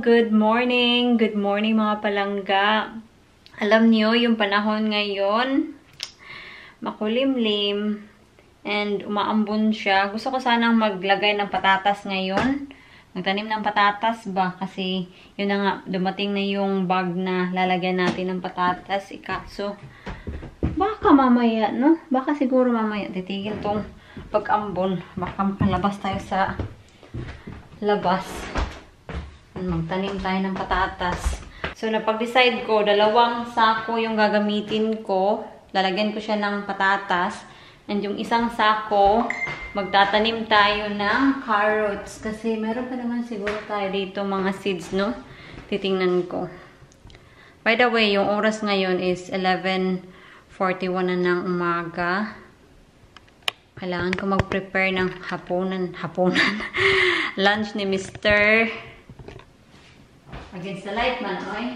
good morning! Good morning mga palangga. Alam niyo, yung panahon ngayon, makulimlim and umaambon siya. Gusto ko sanang maglagay ng patatas ngayon. Magtanim ng patatas ba? Kasi yun na nga, dumating na yung bag na lalagyan natin ng patatas. So, baka mamaya, no? Baka siguro mamaya titigil tong pag-ambon. Baka makalabas tayo sa labas. Magtanim tayo ng patatas. So, napag-decide ko, 2 sako yung gagamitin ko. Lalagyan ko siya ng patatas. And yung isang sako, magtatanim tayo ng carrots. Kasi meron pa naman siguro tayo dito mga seeds, no? Titingnan ko. By the way, yung oras ngayon is 11:41 na ng umaga. Kailangan ko mag-prepare ng hapunan. Lunch ni Mr. Against the light man, oy.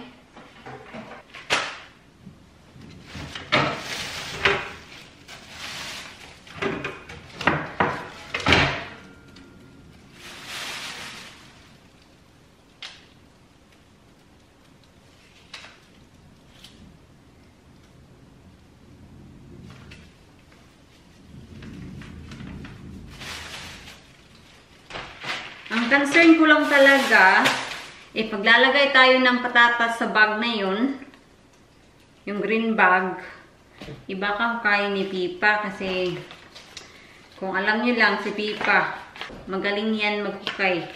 Ang concern ko lang talaga, paglalagay tayo ng patatas sa bag na yun, yung green bag, iba ka kaya ni Pipa kasi kung alam nyo lang si Pipa, magaling yan magkukay.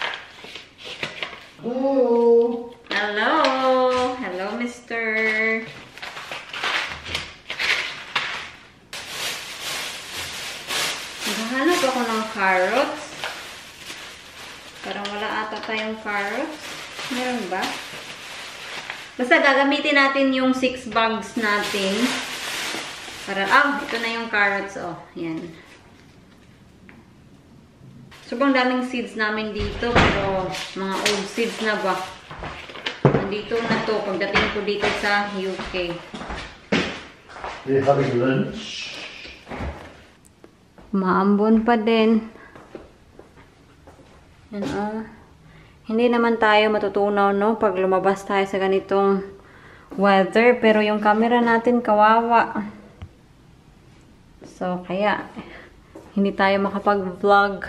Hello! Hello! Hello, Mr. Naghahanap ako ng carrots. Parang wala ata tayong carrots. Meron ba? Basta gagamitin natin yung 6 bags natin. Para, ito na yung carrots, oh. Yan. Sobrang daming seeds namin dito, pero mga old seeds na ba? Nandito na to, pagdating ko dito sa UK. Are you having lunch? Maambon pa din. Yan, oh. Hindi naman tayo matutunaw, no? Pag lumabas tayo sa ganitong weather. Pero yung camera natin, kawawa. So, kaya, hindi tayo makapag-vlog.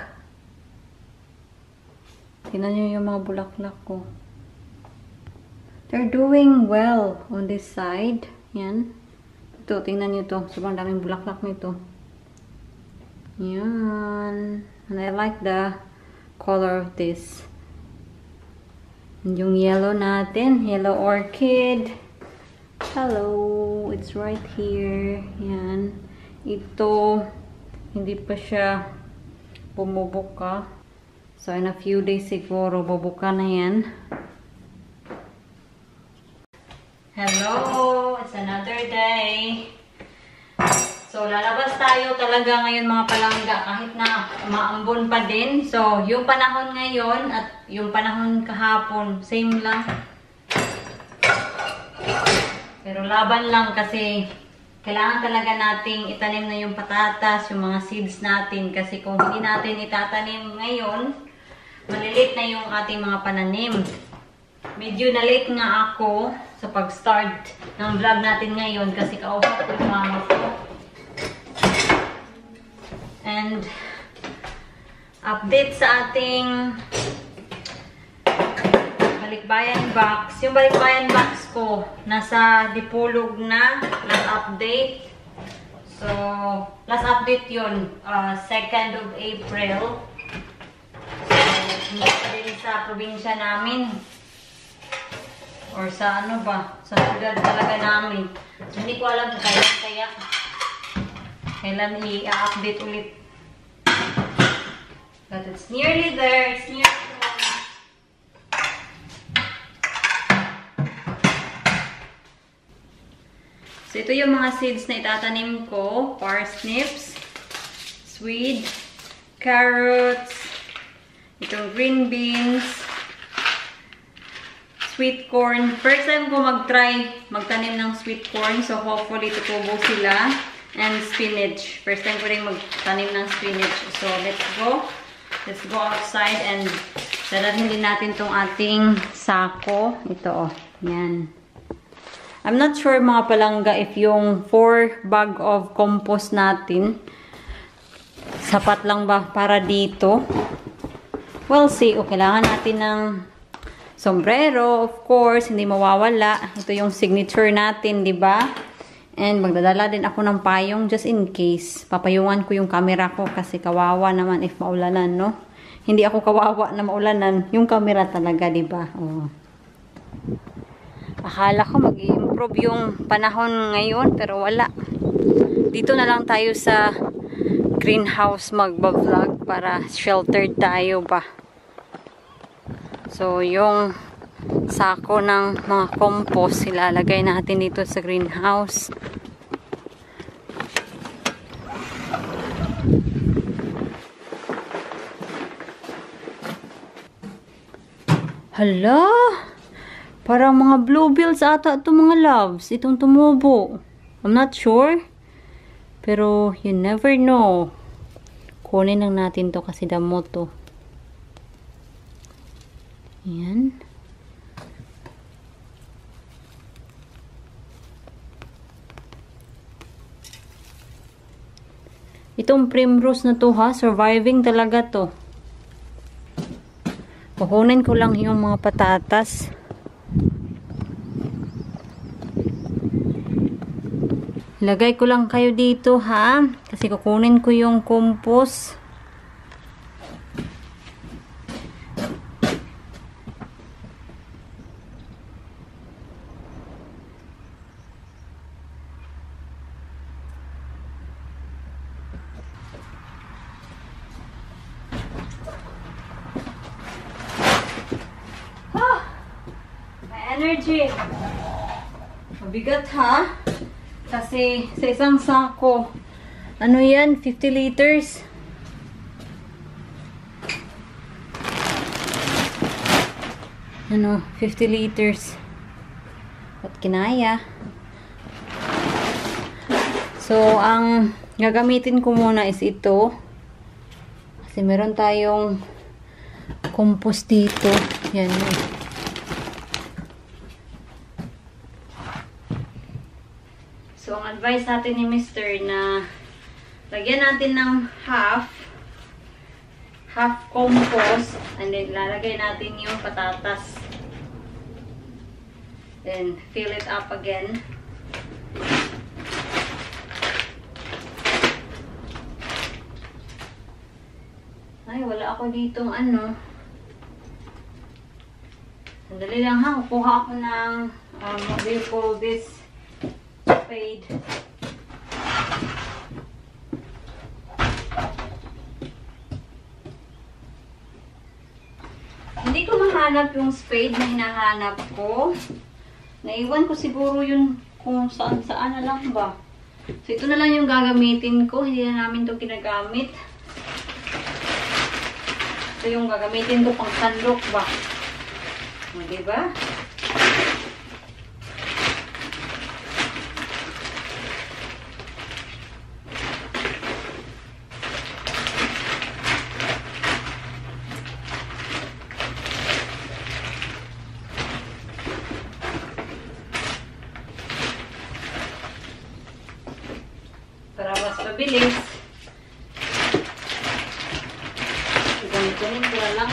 Tingnan nyo yung mga bulaklak ko. They're doing well on this side. Yan. Ito, tingnan nyo to. Sobrang daming bulaklak nito. Yan. And I like the color of this. Yung yellow natin, yellow orchid. Hello, it's right here. Yan. Ito, hindi pa siya bumubuka. So, in a few days siguro, bubuka na yan. Hello, it's another day. So, lalabas tayo talaga ngayon mga palangga kahit na maambon pa din. So, yung panahon ngayon at yung panahon kahapon, same lang. Pero laban lang kasi kailangan talaga nating itanim na yung patatas, yung mga seeds natin. Kasi kung hindi natin itatanim ngayon, malilate na yung ating mga pananim. Medyo na-late nga ako sa pag-start ng vlog natin ngayon kasi kausap ko yung mama ko. And update sa ating balikbayan box. Yung balikbayan box ko, nasa Dipolog na. Last update. So, last update yun. 2nd of April. So, hindi pa din sa probinsya namin. Or sa ano ba? Sa lugar talaga namin. So, hindi ko alam kung kailan i-update ulit. But it's nearly there. It's nearly there. So, ito yung mga seeds na itatanim ko. Parsnips, swede, carrots, itong green beans, sweet corn. First time ko magtanim ng sweet corn. So, hopefully, tutubo sila. And spinach. First time ko rin magtanim ng spinach. So, let's go. Let's go outside and Dadalhin din natin tong ating sako. Ito, oh. Yan. I'm not sure mga palangga if yung 4 bag of compost natin sapat lang ba para dito. We'll see. O, kailangan natin ng sombrero, of course. Hindi mawawala. Ito yung signature natin, di ba? And magdadala din ako ng payong just in case. Papayungan ko yung camera ko kasi kawawa naman if maulanan, no? Hindi ako kawawa na maulanan. Yung camera talaga, di ba? Oh. Akala ko mag-i-improve yung panahon ngayon, pero wala. Dito na lang tayo sa greenhouse magba-vlog para sheltered tayo ba. So, yung sako ng mga compost, ilalagay natin dito sa greenhouse. Hala! Parang mga bluebills ata itong mga loves. Itong tumubo. I'm not sure. Pero you never know. Kunin lang natin to kasi damo to. Ayan. Itong primrose na to ha. Surviving talaga to. Kukunin ko lang yung mga patatas. Lagay ko lang kayo dito ha. Kasi kukunin ko yung compost. Energy. Mabigat ha. Kasi sa isang sako, ano yan? 50 liters. Ano? 50 liters. At kinaya. So, ang gagamitin ko muna is ito. Kasi meron tayong compost dito. Yan. So, ang advice natin ni Mr. na lagyan natin ng half compost and then lalagay natin yung patatas. Then, fill it up again. Ay, wala ako ditong ano. Sandali lang ha. Kukuha ako ng what do you call this? Spade. Hindi ko mahanap yung spade na hinahanap ko. Naiwan ko siguro yun kung saan na lang ba. So, ito na lang yung gagamitin ko. Hindi na namin ito ginagamit. Ito yung gagamitin ko pang sandok ba. O, diba? Para mas mabilis. Ganito-ganito ko lang.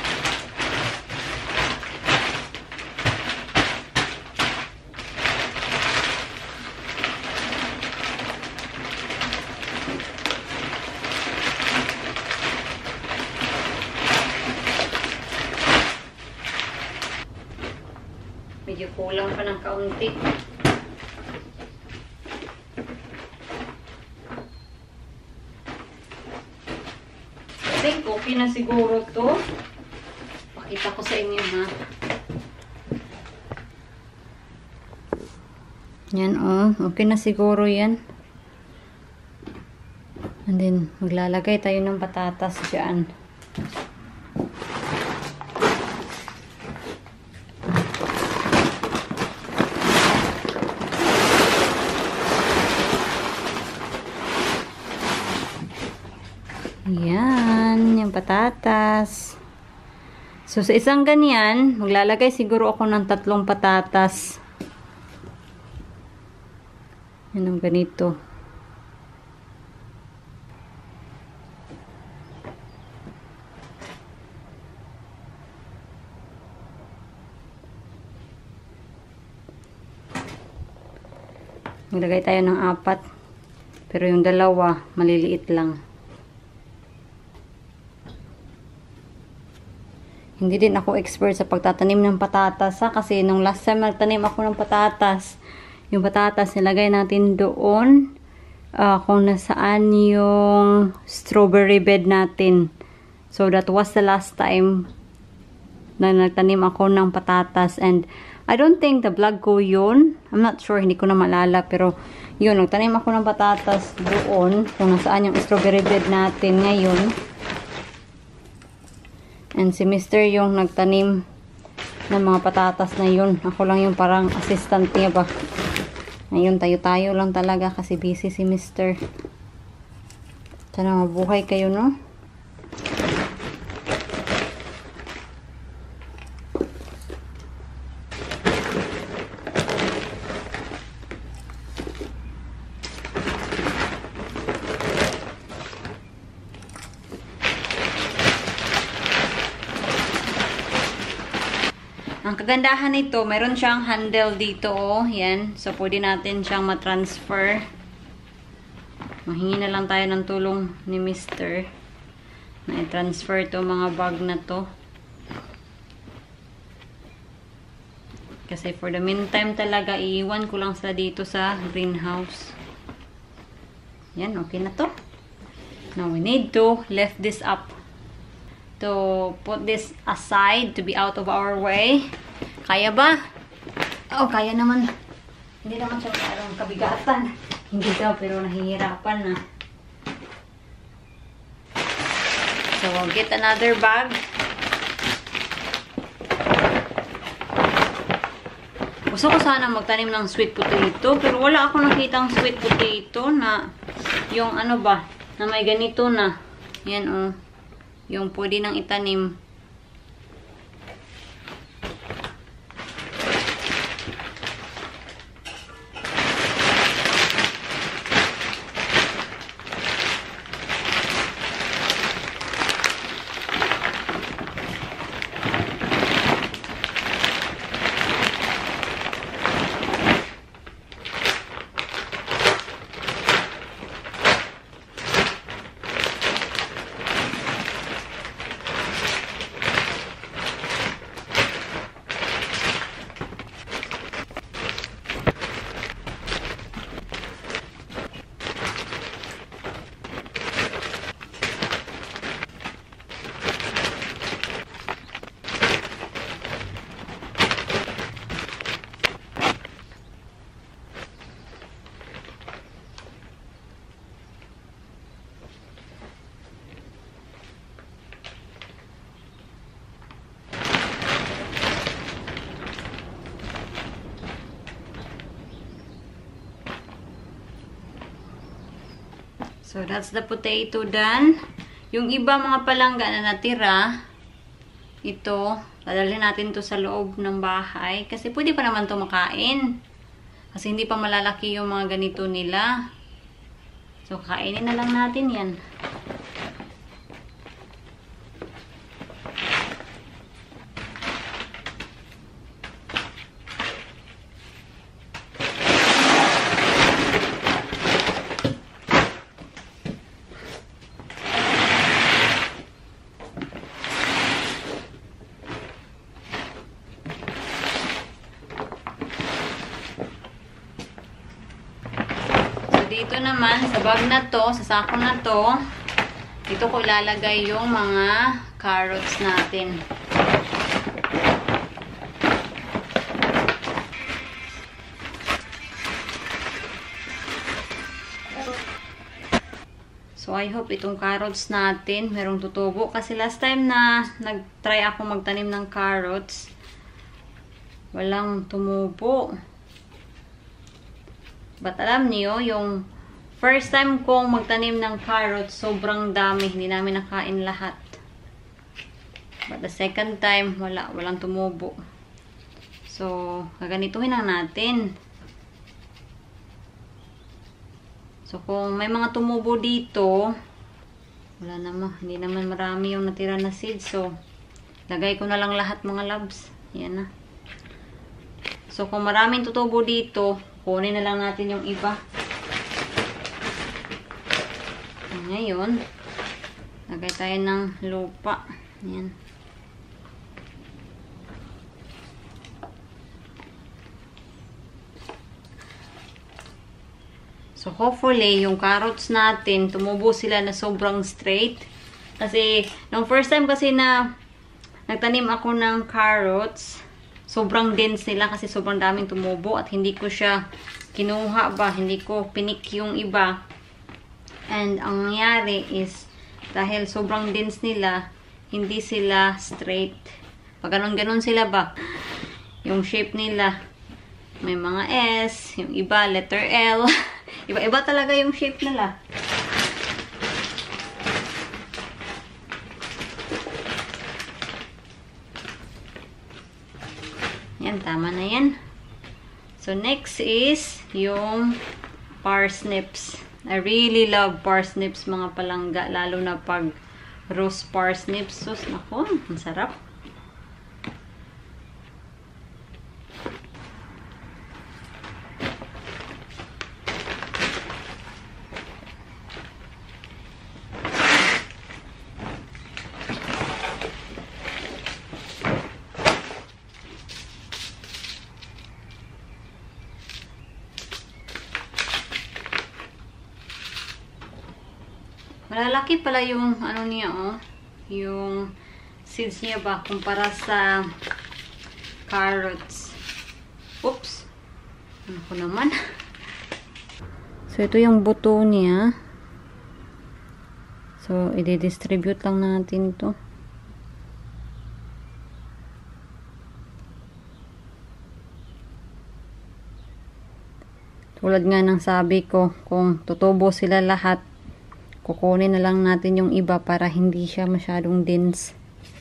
Medyo kulang pa ng kaunti. I think okay na siguro to. Pakita ko sa inyo ha. Yan oh. Okay na siguro yan. And then maglalagay tayo ng patatas dyan. Yan, yung patatas. So, sa isang ganyan, maglalagay siguro ako ng 3 patatas. Yan ang ganito. Maglagay tayo ng 4. Pero yung 2, maliliit lang. Hindi din ako expert sa pagtatanim ng patatas, ha? Kasi nung last time nagtanim ako ng patatas, yung patatas nilagay natin doon kung nasaan yung strawberry bed natin. So that was the last time na nagtanim ako ng patatas, and I don't think the vlog ko yun. I'm not sure, hindi ko na maalala, pero yun, nagtanim ako ng patatas doon kung nasaan yung strawberry bed natin ngayon. And si Mr. yung nagtanim ng mga patatas na yun. Ako lang yung parang assistant niya ba. Ngayon, tayo-tayo lang talaga kasi busy si Mr. Sana mabuhay kayo, no? Ang kagandahan nito, meron siyang handle dito, oh. Yan. So, pwede natin siyang matransfer. Mahingi na lang tayo ng tulong ni Mr. na i-transfer to mga bag na to. Kasi for the meantime talaga, iiwan ko lang sila dito sa greenhouse. Yan, okay na to. Now, we need to lift this up. To put this aside to be out of our way. Kaya ba? Oh, kaya naman. Hindi naman siya parang kabigatan. Hindi daw, pero nahihirapan na. So, we'll get another bag. Gusto ko sana magtanim ng sweet potato, pero wala ako nakitang sweet potato na yung ano ba, na may ganito na. Yan, oh. Yung pwede nang itanim. So, that's the potato done. Yung iba mga palangga na natira, ito, dadalhin natin to sa loob ng bahay. Kasi pwede pa naman to makain. Kasi hindi pa malalaki yung mga ganito nila. So, kainin na lang natin yan. Dito naman, sa bag na to, sa sako na to, dito ko ilalagay yung mga carrots natin. So, I hope itong carrots natin, merong tutubo. Kasi last time na nag-try ako magtanim ng carrots, walang tumubo. But alam niyo, yung first time kong magtanim ng carrots, sobrang dami. Hindi namin nakain lahat. But the second time, walang tumubo. So, gaganituhin lang natin. So, kung may mga tumubo dito, wala naman, hindi naman marami yung natira na seeds. So, lagay ko na lang lahat mga loves. Yan na. So, kung maraming tutubo dito, kunin na lang natin yung iba. Ngayon, lagay tayo ng lupa. Yan. So, hopefully, yung carrots natin, tumubo sila na sobrang straight. Kasi, nung first time kasi na nagtanim ako ng carrots, sobrang dense nila kasi sobrang daming tumubo at hindi ko siya kinuha ba, hindi ko pinik yung iba. And, ang nangyari is, dahil sobrang dense nila, hindi sila straight. Pag ganon-ganon sila ba, yung shape nila, may mga S, yung iba, letter L. Iba-iba talaga yung shape nila. Yan, tama na yan. So, next is yung parsnips. I really love parsnips, mga palangga. Lalo na pag roast parsnips. Sus, naku, ang sarap. Malalaki pala yung ano niya, oh. Yung seeds niya ba kumpara sa carrots. Oops. Ano ko naman? So, ito yung buto niya. So, i-distribute lang natin to. Tulad nga ng sabi ko, kung tutubo sila lahat, kukunin na lang natin yung iba para hindi siya masyadong dense.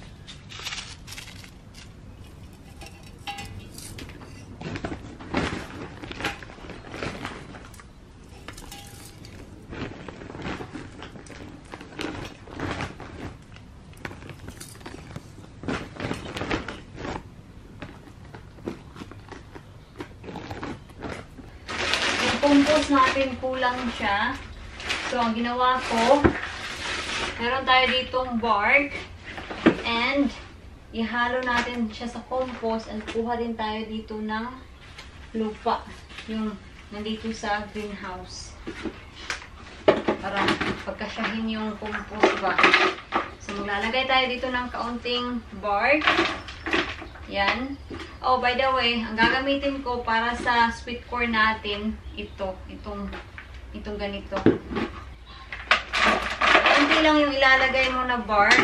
Yung compost natin kulang siya. So, ang ginawa ko, meron tayo ditong bark and ihalo natin siya sa compost and kuha din tayo dito ng lupa, yung nandito sa greenhouse. Para pagkasyahin yung compost ba. So, maglalagay tayo dito ng kaunting bark. Yan. Oh, by the way, ang gagamitin ko para sa sweet corn natin, itong ganito. Kunti lang yung ilalagay mo na bark.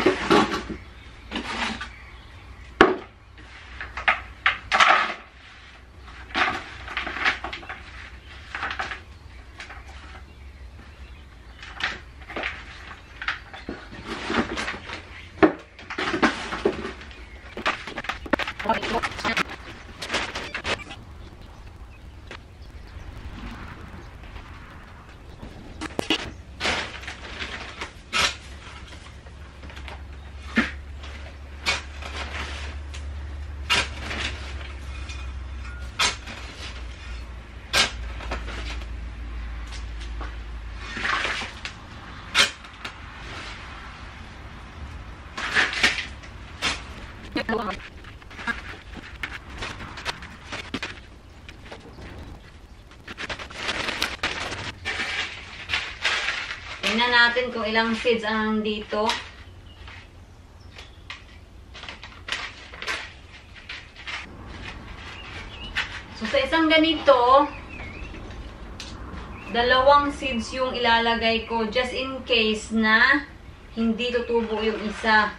Tingnan natin kung ilang seeds ang dito. So, sa isang ganito, 2 seeds yung ilalagay ko just in case na hindi tutubo yung isa.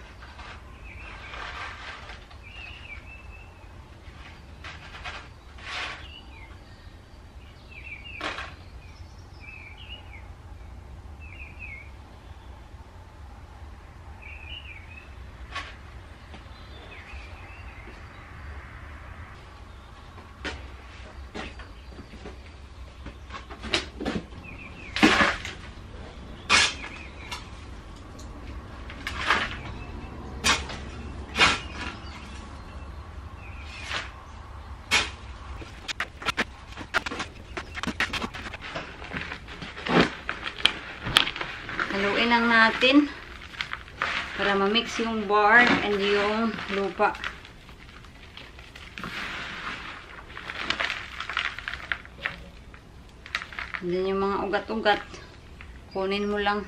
haluin lang natin para ma-mix yung bark and yung lupa. And then yung mga ugat-ugat, kunin mo lang.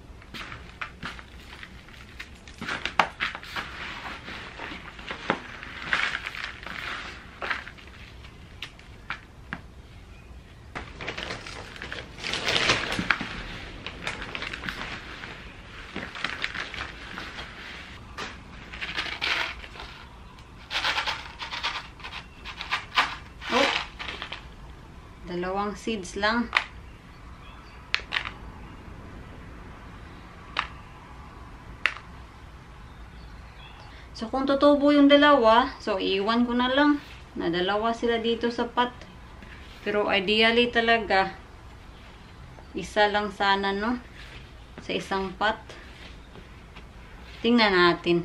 Oh, dalawang seeds lang. So, kung tutubo yung dalawa, so, iiwan ko na lang na dalawa sila dito sa pot. Pero, ideally talaga, isa lang sana, no? Sa isang pot. Tingnan natin.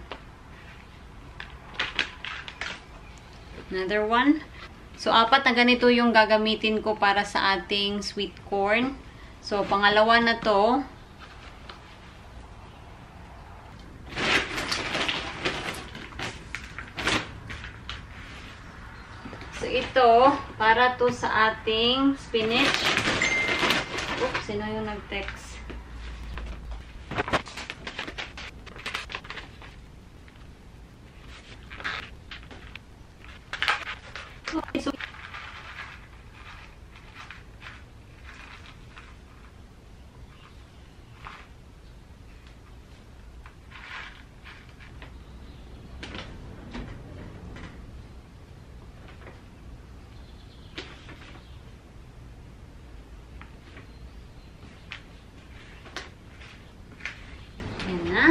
Another one. So, 4 na ganito yung gagamitin ko para sa ating sweet corn. So, pangalawa na to. So, ito, para to sa ating spinach. Oops, sino yung nag-text? Okay, so, yan na.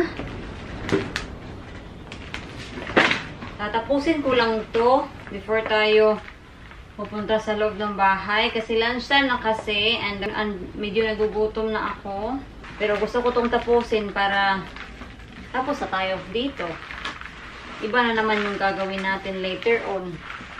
Tatapusin ko lang to before tayo pupunta sa loob ng bahay. Kasi lunchtime na kasi and medyo nagugutom na ako. Pero gusto ko tong tapusin para tapos na tayo dito. Iba na naman yung gagawin natin later on.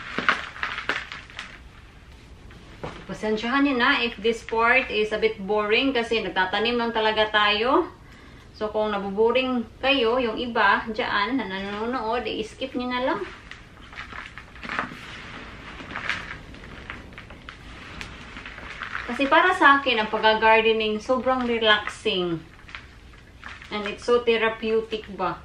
Pasensyahan nyo na if this part is a bit boring kasi nagtatanim lang talaga tayo. So, kung nabuboring kayo, yung iba dyan na nanonood, i-skip nyo na lang. Kasi para sa akin, ang pag-gardening, sobrang relaxing. And it's so therapeutic ba.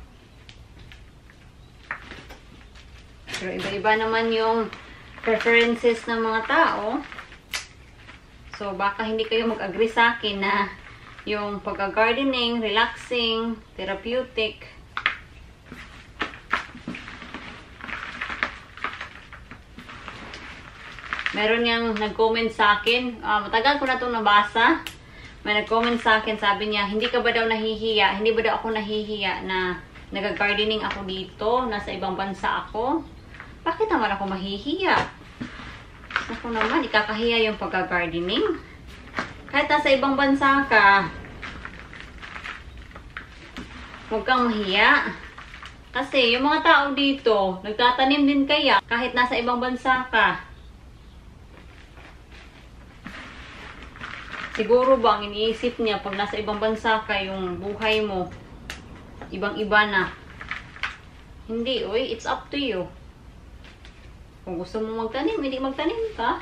Pero iba-iba naman yung preferences ng mga tao. So, baka hindi kayo mag-agree sa akin na yung pag-gardening, relaxing, therapeutic. Meron yang nag-comment sa akin. Matagal ko na itong nabasa. May nag-comment sa akin, sabi niya, hindi ka ba daw nahihiya? Hindi ba daw ako nahihiya na nag-gardening ako dito, nasa ibang bansa ako? Bakit naman ako mahihiya? Ako naman, ikakahiya yung pag-gardening. Kahit nasa ibang bansa ka, huwag kang mahiya. Kasi yung mga tao dito, nagtatanim din kaya kahit nasa ibang bansa ka. Siguro bang iniisip niya pag nasa ibang bansa ka, yung buhay mo, ibang-iba na. Hindi, oy, it's up to you. Kung gusto mo magtanim, hindi magtanim ka.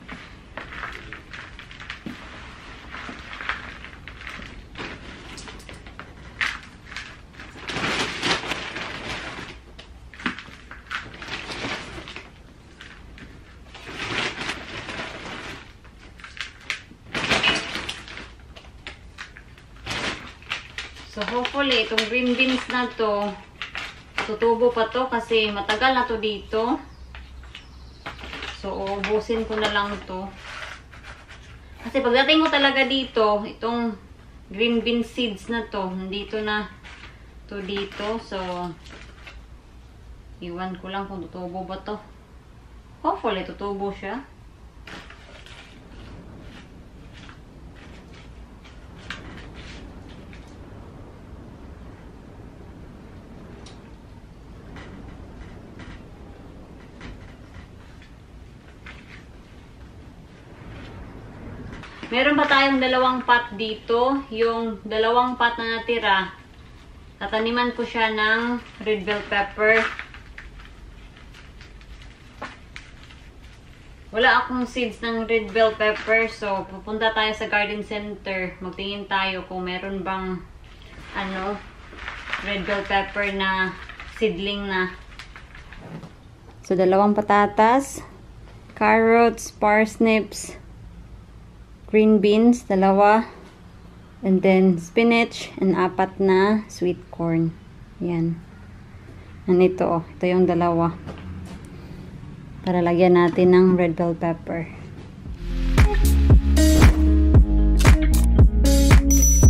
So, hopefully, itong green beans na to, tutubo pa to kasi matagal na to dito. So, ubusin ko na lang to. Kasi pagdating ko talaga dito, itong green bean seeds na to, nandito na to dito. So, iwan ko lang kung tutubo ba to. Hopefully, tutubo siya. Meron pa tayong dalawang pot dito. Yung dalawang pot na natira, tataniman ko siya ng red bell pepper. Wala akong seeds ng red bell pepper, so pupunta tayo sa garden center. Magtingin tayo kung meron bang red bell pepper na seedling na. So, dalawang patatas, carrots, parsnips, green beans, dalawa, and then spinach, and 4 na sweet corn. Yan. Ito yung dalawa. Para lagyan natin ng red bell pepper.